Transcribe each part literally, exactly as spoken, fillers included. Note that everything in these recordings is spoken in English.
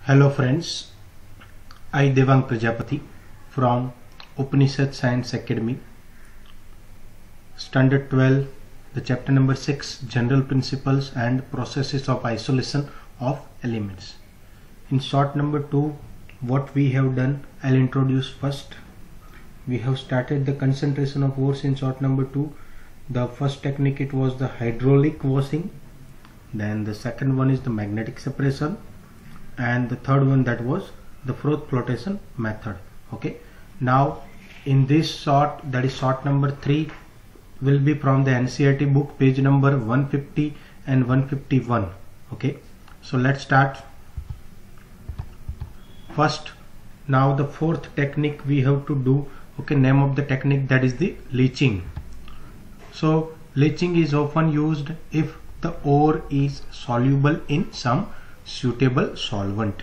Hello friends, I Devang Prajapati from Upanishad Science Academy, Standard twelve, the chapter number six, General Principles and Processes of Isolation of Elements. In short number two, what we have done, I'll introduce first. We have started the concentration of ores in short number two. The first technique, it was the hydraulic washing. Then the second one is the magnetic separation. And the third one, that was the froth flotation method. Okay, now in this short, that is short number three, will be from the N C E R T book, page number one fifty and one fifty-one. Okay, so let's start. First, now the fourth technique we have to do. Okay, name of the technique, that is the leaching. So leaching is often used if the ore is soluble in some suitable solvent.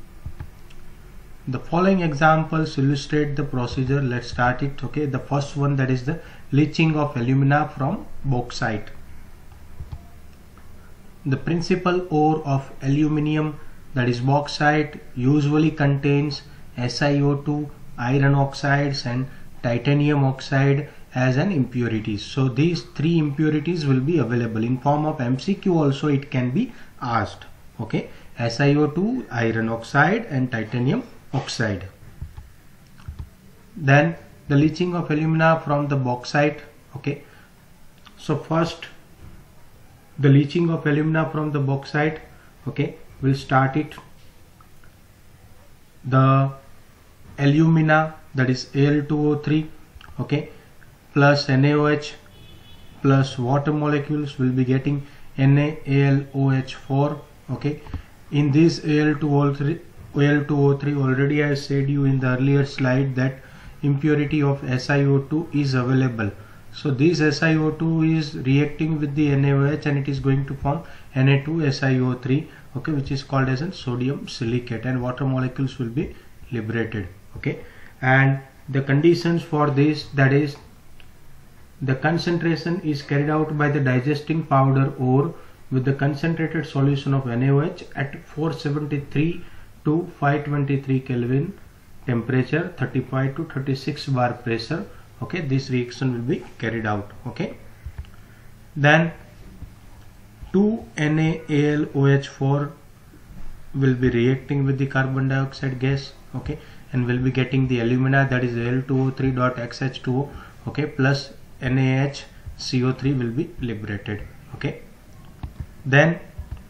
The following examples illustrate the procedure. Let's start it. Okay, the first one, that is the leaching of alumina from bauxite. The principal ore of aluminium, that is bauxite, usually contains S i O two, iron oxides and titanium oxide as an impurities. So these three impurities will be available in form of M C Q. Also it can be asked. Okay, S i O two, iron oxide and titanium oxide. Then the leaching of alumina from the bauxite. Okay, so first the leaching of alumina from the bauxite. Okay, we'll start it. The alumina, that is A L two O three, okay, plus N A O H plus water molecules, will be getting N A L O H four. Okay, in this A L two O three, already I said you in the earlier slide that impurity of S i O two is available. So this S i O two is reacting with the N A O H and it is going to form N A two S i O three, okay, which is called as a sodium silicate, and water molecules will be liberated. Okay, and the conditions for this, that is the concentration is carried out by the digesting powder ore with the concentrated solution of N A O H at four seventy-three to five twenty-three Kelvin temperature, thirty-five to thirty-six bar pressure. Okay, this reaction will be carried out. Okay, then two N A L O H four will be reacting with the carbon dioxide gas. Okay, and will be getting the alumina, that is A L two O three dot X H two O, okay, plus N A H C O three will be liberated. Okay, then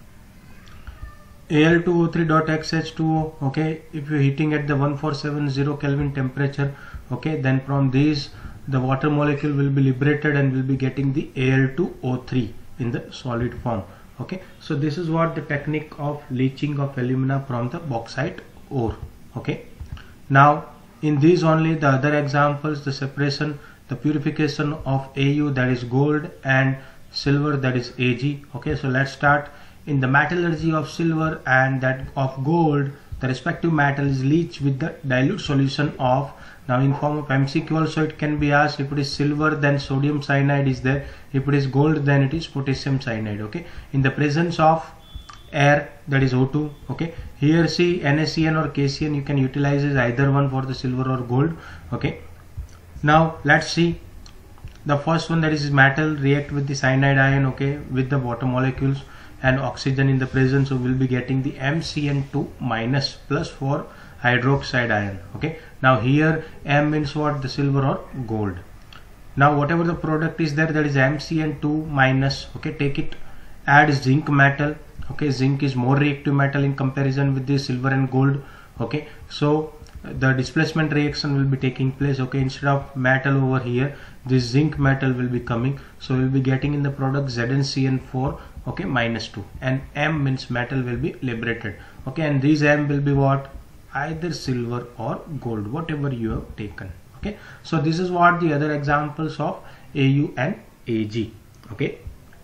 A L two O three dot X H two O, okay, if you're heating at the one four seven zero Kelvin temperature, okay, then from these the water molecule will be liberated and will be getting the A L two O three in the solid form. Okay, so this is what the technique of leaching of alumina from the bauxite ore. Okay, now in these only the other examples, the separation, the purification of A U, that is gold, and silver, that is A G. Okay, so let's start. In the metallurgy of silver and that of gold, the respective metal is leached with the dilute solution of, now in form of M C Q also it can be asked, if it is silver then sodium cyanide is there, if it is gold then it is potassium cyanide. Okay, in the presence of air, that is O two. Okay, here see N A C N or K C N, you can utilize as either one for the silver or gold. Okay, now let's see the first one, that is metal react with the cyanide ion, okay, with the water molecules and oxygen in the presence, so we'll be getting the M C N two minus plus for hydroxide ion. Okay, now here M means what, the silver or gold. Now whatever the product is there, that is M C N two minus. Okay, take it, add zinc metal. Okay, zinc is more reactive metal in comparison with the silver and gold. Okay, so the displacement reaction will be taking place. Okay, instead of metal over here, this zinc metal will be coming, so we'll be getting in the product Z n C n four, okay, minus two, and M means metal will be liberated. Okay, and these M will be what, either silver or gold, whatever you have taken. Okay, so this is what the other examples of A U and A G. Okay,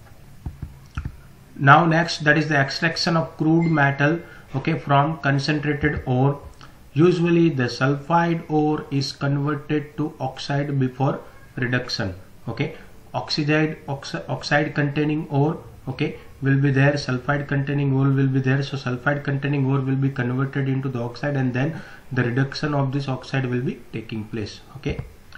now next, that is the extraction of crude metal, okay, from concentrated ore. Usually the sulfide ore is converted to oxide before reduction. Okay, oxide oxi oxide containing ore, okay, will be there, sulfide containing ore will be there. So sulfide containing ore will be converted into the oxide, and then the reduction of this oxide will be taking place. Okay.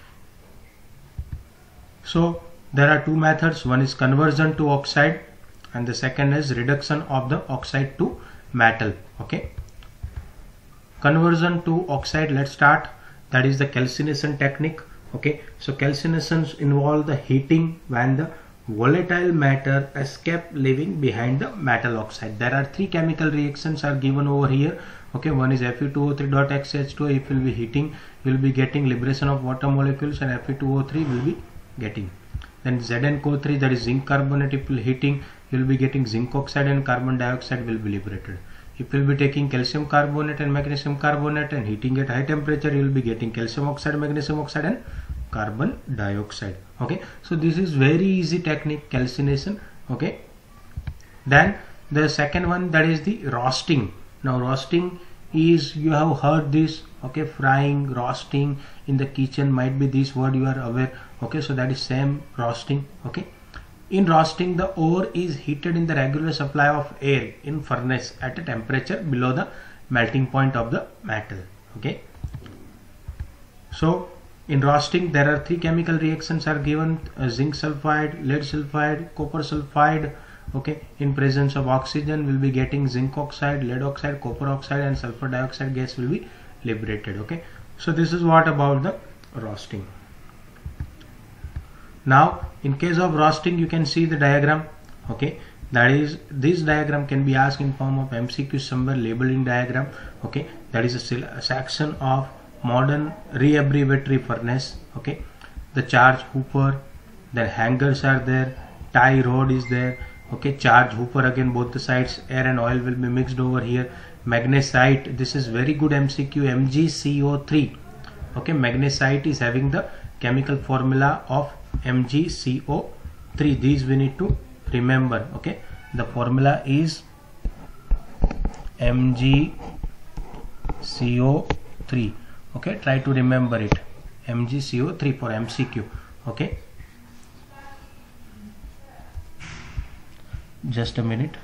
So there are two methods. One is conversion to oxide, and the second is reduction of the oxide to metal. Okay. Conversion to oxide, let's start. That is the calcination technique. Okay. So calcinations involve the heating when the volatile matter escape, leaving behind the metal oxide. There are three chemical reactions are given over here. Okay, one is F e two O three dot X H two O. If you will be heating, you will be getting liberation of water molecules, and F e two O three will be getting. Then Z N C O three, that is zinc carbonate. If you will heating, you will be getting zinc oxide and carbon dioxide will be liberated. If you will be taking calcium carbonate and magnesium carbonate and heating at high temperature, you will be getting calcium oxide, magnesium oxide and carbon dioxide. Okay, so this is very easy technique, calcination. Okay, then the second one, that is the roasting. Now roasting is, you have heard this, okay, frying, roasting in the kitchen, might be this word you are aware. Okay, so that is same roasting. Okay, in roasting the ore is heated in the regular supply of air in furnace at a temperature below the melting point of the metal. Okay, so in roasting there are three chemical reactions are given, uh, zinc sulfide, lead sulfide, copper sulfide. Okay, in presence of oxygen will be getting zinc oxide, lead oxide, copper oxide and sulfur dioxide gas will be liberated. Okay, so this is what about the roasting. Now in case of roasting, you can see the diagram. Okay, that is, this diagram can be asked in form of M C Q somewhere, labeling diagram. Okay, that is a, a section of modern re-abbreviatory furnace. Okay, the charge hooper, then hangers are there, tie rod is there. Okay, charge hooper again, both the sides, air and oil will be mixed over here. Magnesite, this is very good M C Q, M G C O three. Okay, magnesite is having the chemical formula of M G C O three. These we need to remember. Okay, the formula is M G C O three. Okay, try to remember it, M G C O three for M C Q. Okay, just a minute.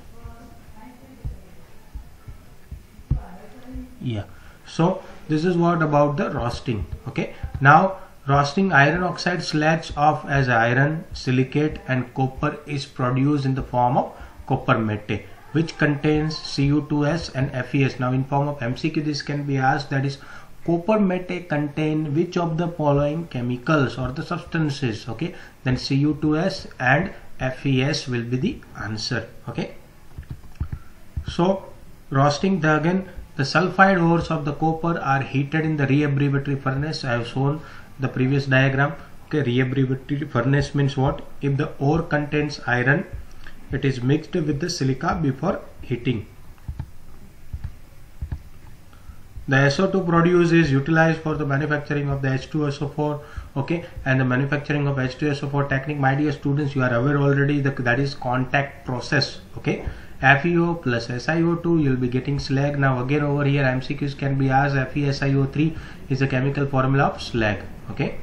Yeah, so this is what about the roasting. Okay, now roasting, iron oxide slags off as iron, silicate and copper is produced in the form of copper matte, which contains C U two S and F E S. Now in form of M C Q this can be asked, that is, copper matte contain which of the following chemicals or the substances? Okay, then C U two S and F E S will be the answer. Okay, so roasting, the again the sulfide ores of the copper are heated in the re-abbreviatory furnace. I have shown the previous diagram. Okay, re-abbreviatory furnace means what? If the ore contains iron, it is mixed with the silica before heating. The S O two produced is utilized for the manufacturing of the H two S O four. Okay, and the manufacturing of H two S O four technique, my dear students, you are aware already, that that is contact process. Okay, F e O plus S i O two, you will be getting slag. Now again over here M C Qs can be asked, F e S i O three is the chemical formula of slag. Okay,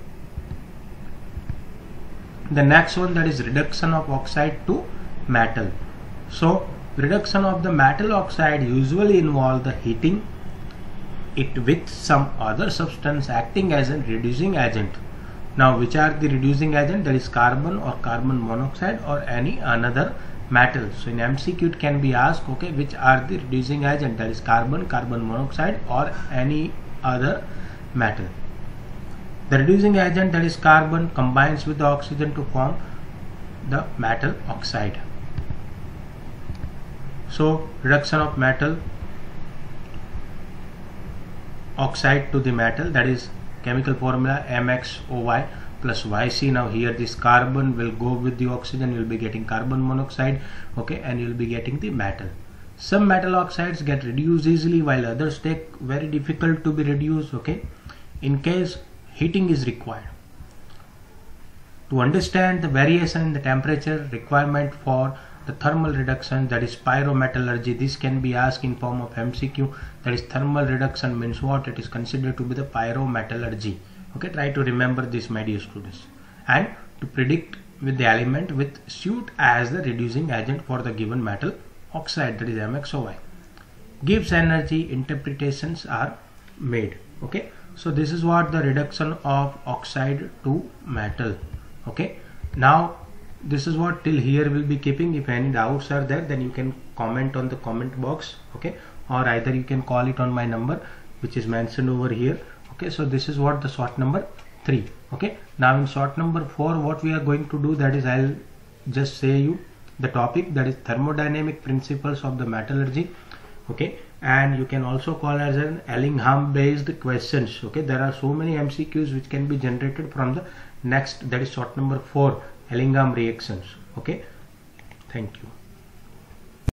the next one, that is reduction of oxide to metal. So reduction of the metal oxide usually involve the heating it with some other substance acting as a reducing agent. Now which are the reducing agent? That is carbon or carbon monoxide or any another metal. So in M C Q it can be asked, okay, which are the reducing agent? That is carbon, carbon monoxide or any other metal. The reducing agent, that is carbon, combines with the oxygen to form the metal oxide. So reduction of metal oxide to the metal, that is chemical formula M X O Y plus Y C. Now here this carbon will go with the oxygen, you will be getting carbon monoxide. Okay, and you will be getting the metal. Some metal oxides get reduced easily while others take very difficult to be reduced. Okay, in case heating is required. To understand the variation in the temperature requirement for the thermal reduction, that is pyrometallurgy, this can be asked in form of M C Q. That is thermal reduction means what? It is considered to be the pyrometallurgy. Okay, try to remember this, my dear students. And to predict with the element with suit as the reducing agent for the given metal oxide, that is M X O Y. Gibbs energy interpretations are made. Okay, so this is what the reduction of oxide to metal. Okay, now this is what till here we'll be keeping. If any doubts are there, then you can comment on the comment box. Okay, or either you can call it on my number which is mentioned over here. Okay, so this is what the short number three. Okay, now in short number four, what we are going to do, that is I'll just say you the topic, that is thermodynamic principles of the metallurgy. Okay, and you can also call as an Ellingham based questions. Okay, there are so many M C Qs which can be generated from the next, that is short number four, Ellingham reactions. Okay, thank you.